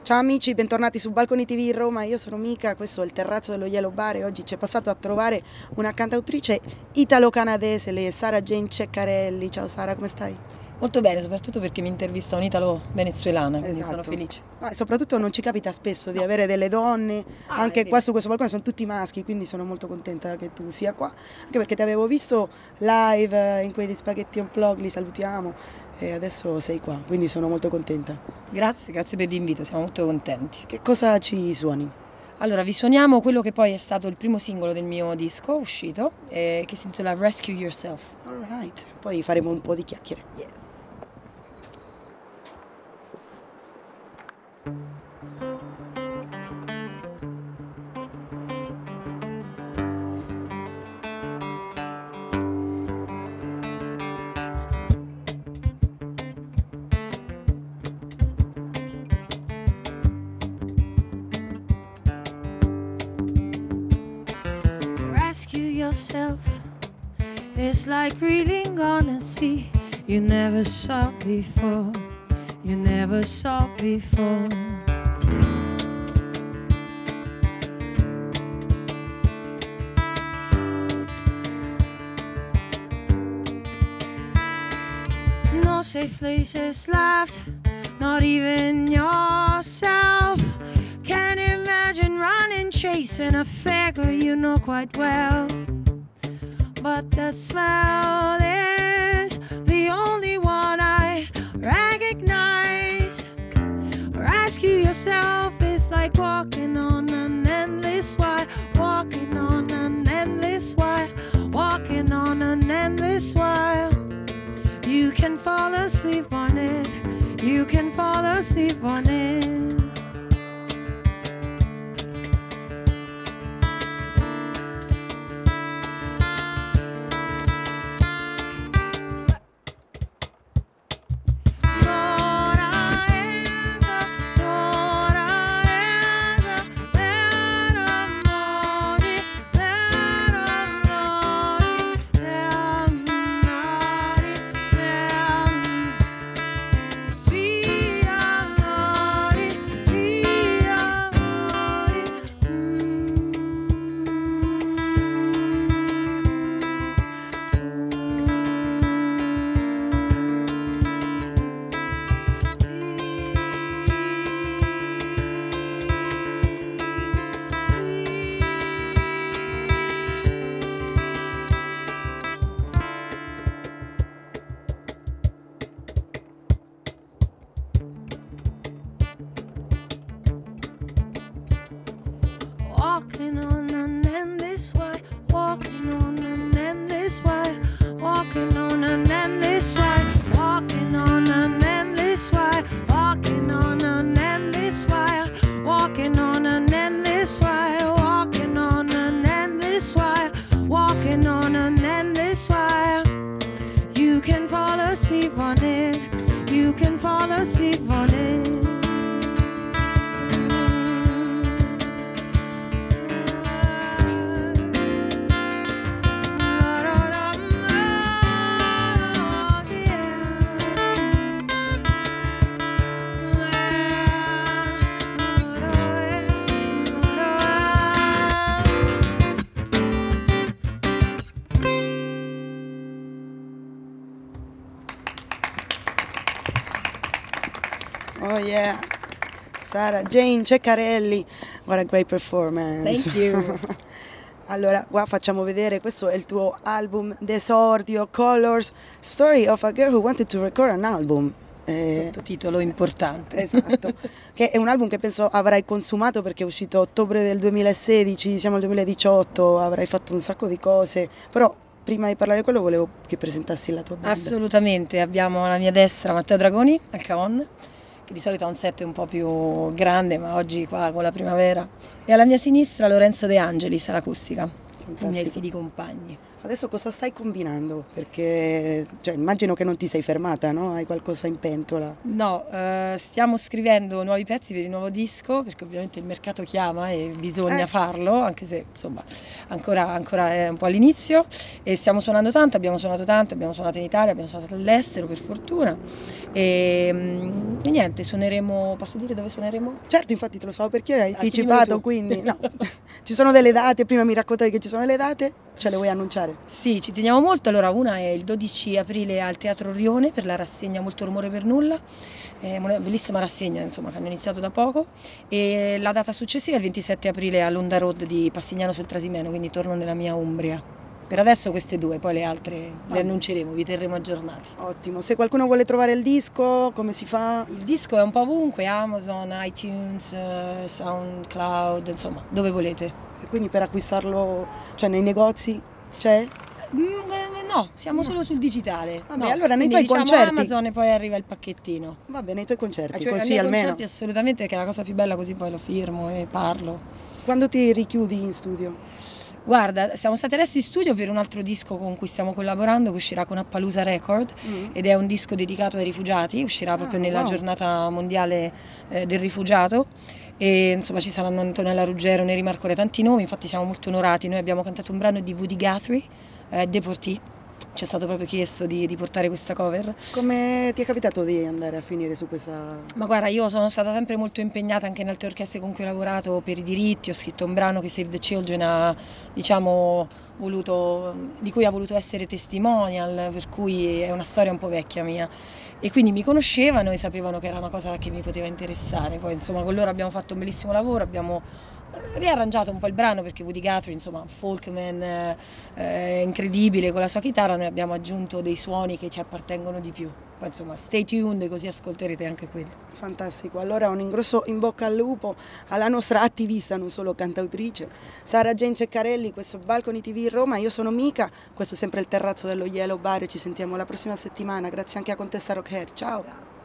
Ciao amici, bentornati su Balconi TV Roma, io sono Mica, questo è il terrazzo dello Yellow Bar e oggi ci è passato a trovare una cantautrice italo-canadese, lei è Sara Jane Ceccarelli. Ciao Sara, come stai? Molto bene, soprattutto perché mi intervista un'italo-venezuelana, quindi Esatto. sono felice. No, e soprattutto non ci capita spesso di avere delle donne, anche qua su questo balcone sono tutti maschi, quindi sono molto contenta che tu sia qua, anche perché ti avevo visto live in quei di Spaghetti Unplugged, li salutiamo, e adesso sei qua, quindi sono molto contenta. Grazie per l'invito, siamo molto contenti. Che cosa ci suoni? Allora, vi suoniamo quello che poi è stato il primo singolo del mio disco uscito, che si intitola Rescue Yourself. Alright, poi faremo un po' di chiacchiere. Yes. Rescue yourself. It's like reeling on a sea you never saw before. You never saw before. No safe places left, not even yourself. Can't imagine running, chasing a figure you know quite well. But the smell is the only one I recognize. Rescue yourself is like walking on an endless wire, walking on an endless wire, walking on an endless wire. You can fall asleep on it, you can fall asleep on it. Walking on an endless wire, walking on an endless wire, walking on an endless wire, walking on an endless wire, walking on an endless wire, walking on an endless wire, walking on an endless wire, walking on an endless wire. You can fall asleep on it, you can fall asleep on it. Oh yeah, Sara Jane Ceccarelli, what a great performance. Thank you. Allora, qua facciamo vedere, questo è il tuo album d'esordio, Colors, Story of a Girl Who Wanted to Record an Album. Sottotitolo importante. Esatto, che è un album che penso avrai consumato perché è uscito a ottobre del 2016, siamo al 2018, avrai fatto un sacco di cose, però prima di parlare di quello volevo che presentassi la tua band. Assolutamente, abbiamo alla mia destra Matteo Dragoni al cajon, che di solito ha un set un po' più grande, ma oggi qua con la primavera, e alla mia sinistra Lorenzo De Angelis all'acustica, i miei fidi compagni. Adesso cosa stai combinando? Perché cioè, immagino che non ti sei fermata, no? Hai qualcosa in pentola? No, stiamo scrivendo nuovi pezzi per il nuovo disco, perché ovviamente il mercato chiama e bisogna farlo, anche se insomma ancora è un po' all'inizio, e stiamo suonando tanto, abbiamo suonato in Italia, abbiamo suonato all'estero per fortuna, e niente, suoneremo, posso dire dove suoneremo? Certo, infatti te lo so perché hai Dimmelo anticipato, tu. quindi no. Ci sono delle date, prima mi raccontavi che ci sono le date, ce le vuoi annunciare? Sì, ci teniamo molto. Allora, una è il 12 aprile al Teatro Rione per la rassegna Molto Rumore per Nulla, è una bellissima rassegna, insomma, che hanno iniziato da poco, e la data successiva è il 27 aprile all'Onda Road di Passignano sul Trasimeno, quindi torno nella mia Umbria. Per adesso queste due, poi le altre le annunceremo, vi terremo aggiornati. Ottimo, se qualcuno vuole trovare il disco, come si fa? Il disco è un po' ovunque, Amazon, iTunes, SoundCloud, insomma, dove volete. E quindi per acquistarlo, cioè nei negozi c'è? No, siamo solo sul digitale. Vabbè, No, allora nei quindi tuoi diciamo concerti. Amazon e poi arriva il pacchettino. Va bene, nei tuoi concerti, Cioè, così ai miei almeno. concerti assolutamente, che è la cosa più bella, così poi lo firmo e parlo. Quando ti richiudi in studio? Guarda, siamo stati adesso in studio per un altro disco con cui stiamo collaborando, che uscirà con Appaloosa Record, ed è un disco dedicato ai rifugiati, uscirà proprio nella giornata mondiale del rifugiato, e insomma ci saranno Antonella Ruggero, Neri Marcore, tanti nomi, infatti siamo molto onorati. Noi abbiamo cantato un brano di Woody Guthrie, Deportee. Ci è stato proprio chiesto di portare questa cover. Come ti è capitato di andare a finire su questa... Ma guarda, io sono stata sempre molto impegnata anche in altre orchestre con cui ho lavorato per i diritti, ho scritto un brano che Save the Children ha, diciamo, di cui ha voluto essere testimonial, per cui è una storia un po' vecchia mia. E quindi mi conoscevano e sapevano che era una cosa che mi poteva interessare. Poi insomma con loro abbiamo fatto un bellissimo lavoro, abbiamo riarrangiato un po' il brano, perché Woody Guthrie, insomma, folkman incredibile con la sua chitarra, noi abbiamo aggiunto dei suoni che ci appartengono di più. Poi insomma, stay tuned, così ascolterete anche quelli. Fantastico, allora un ingrosso in bocca al lupo alla nostra attivista, non solo cantautrice, Sara Jane Ceccarelli, questo Balcony TV Roma. Io sono Mica, questo è sempre il terrazzo dello Yellow Bar e ci sentiamo la prossima settimana. Grazie anche a Contessa Rockhair, ciao!